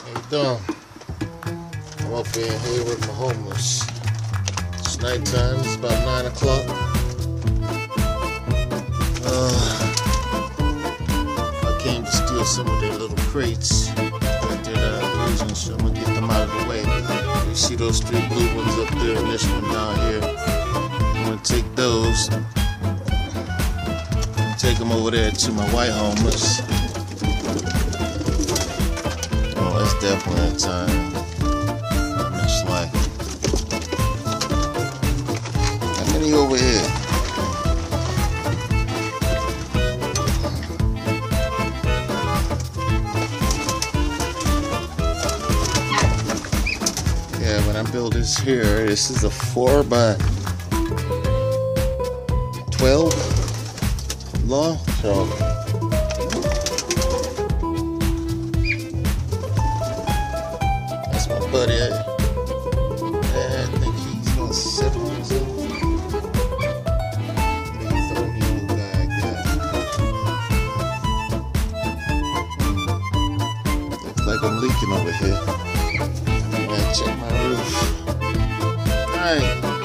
How you doing? I'm up in here with my homeless. It's nighttime, it's about 9 o'clock. I came to steal some of their little crates that they're using, so I'm gonna get them out of the way. You see those 3 blue ones up there and this one down here. I'm gonna take those, take them over there to my white homeless. Oh, that's definitely a time. It's like, how many over here? Yeah, when I build this here, this is a 4 by 12 long, so that's my buddy. I think he's about 7 years old. He's the only old guy I got. Looks like I'm leaking over here. Check my roof. Alright.